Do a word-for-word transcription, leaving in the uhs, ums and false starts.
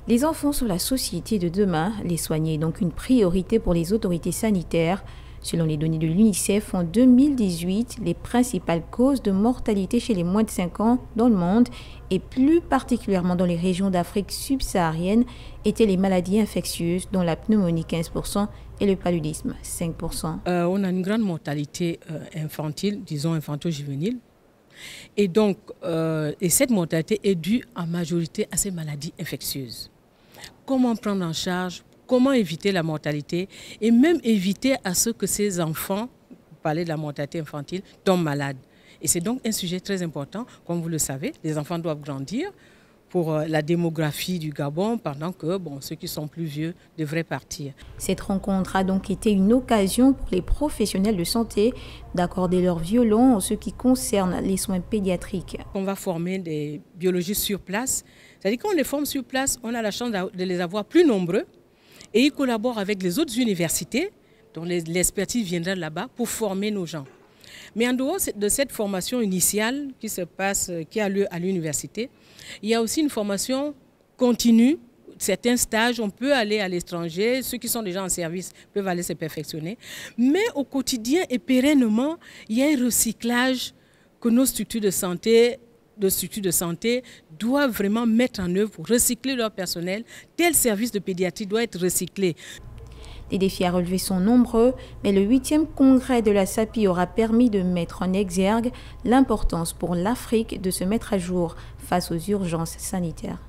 Les enfants sont la société de demain. Les soigner est donc une priorité pour les autorités sanitaires. Selon les données de l'UNICEF, en deux mille dix-huit, les principales causes de mortalité chez les moins de cinq ans dans le monde, et plus particulièrement dans les régions d'Afrique subsaharienne, étaient les maladies infectieuses, dont la pneumonie quinze pour cent et le paludisme cinq pour cent. Euh, on a une grande mortalité euh, infantile, disons infanto-juvénile. Et donc, euh, et cette mortalité est due en majorité à ces maladies infectieuses. Comment prendre en charge, comment éviter la mortalité et même éviter à ce que ces enfants, parler de la mortalité infantile, tombent malades. Et c'est donc un sujet très important, comme vous le savez, les enfants doivent grandir pour la démographie du Gabon, pendant que bon, ceux qui sont plus vieux devraient partir. Cette rencontre a donc été une occasion pour les professionnels de santé d'accorder leur violon en ce qui concerne les soins pédiatriques. On va former des biologistes sur place, c'est-à-dire qu'on les forme sur place, on a la chance de les avoir plus nombreux et ils collaborent avec les autres universités dont l'expertise viendra là-bas pour former nos gens. Mais en dehors de cette formation initiale qui se passe, qui a lieu à l'université, il y a aussi une formation continue, certains stages, on peut aller à l'étranger, ceux qui sont déjà en service peuvent aller se perfectionner. Mais au quotidien et pérennement, il y a un recyclage que nos structures de santé, de structures de santé doivent vraiment mettre en œuvre pour recycler leur personnel. Tel service de pédiatrie doit être recyclé. Les défis à relever sont nombreux, mais le huitième congrès de la SAPI aura permis de mettre en exergue l'importance pour l'Afrique de se mettre à jour face aux urgences sanitaires.